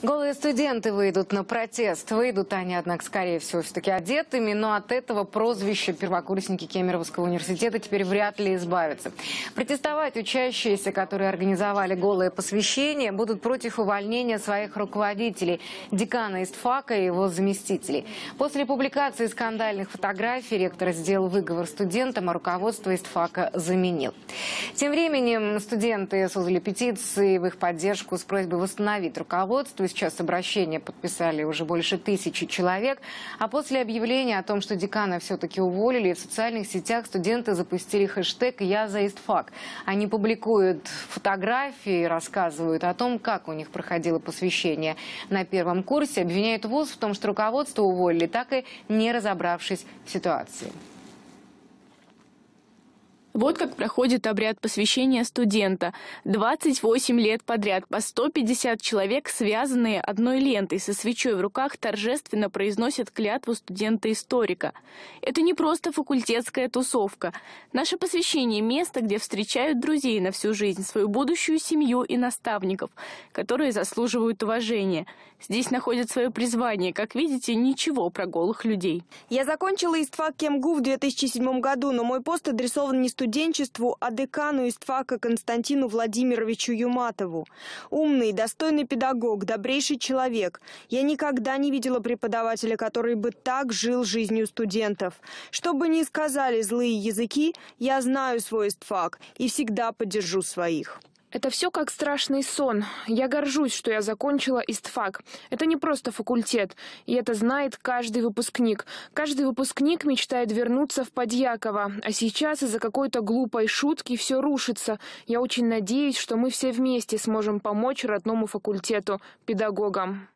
Голые студенты выйдут на протест. Выйдут они, однако, скорее всего, все-таки одетыми, но от этого прозвища первокурсники Кемеровского университета теперь вряд ли избавятся. Протестовать учащиеся, которые организовали голое посвящение, будут против увольнения своих руководителей, декана истфака и его заместителей. После публикации скандальных фотографий ректор сделал выговор студентам, а руководство истфака заменил. Тем временем студенты создали петиции в их поддержку с просьбой восстановить руководство. Сейчас обращение подписали уже больше 1000 человек. А после объявления о том, что декана все-таки уволили, в социальных сетях студенты запустили хэштег «Я за истфак». Они публикуют фотографии, рассказывают о том, как у них проходило посвящение на первом курсе, обвиняют вуз в том, что руководство уволили, так и не разобравшись в ситуации. Вот как проходит обряд посвящения студента. 28 лет подряд по 150 человек, связанные одной лентой со свечой в руках, торжественно произносят клятву студента-историка. Это не просто факультетская тусовка. Наше посвящение – место, где встречают друзей на всю жизнь, свою будущую семью и наставников, которые заслуживают уважения. Здесь находят свое призвание. Как видите, ничего про голых людей. Я закончила истфак КемГУ в 2007 году, но мой пост адресован не студенчеству, а декану истфака Константину Владимировичу Юматову. Умный, достойный педагог, добрейший человек. Я никогда не видела преподавателя, который бы так жил жизнью студентов. Что бы ни сказали злые языки, я знаю свой истфак и всегда поддержу своих. Это все как страшный сон. Я горжусь, что я закончила истфак. Это не просто факультет, и это знает каждый выпускник. Каждый выпускник мечтает вернуться в Подьяково, а сейчас из-за какой-то глупой шутки все рушится. Я очень надеюсь, что мы все вместе сможем помочь родному факультету, педагогам.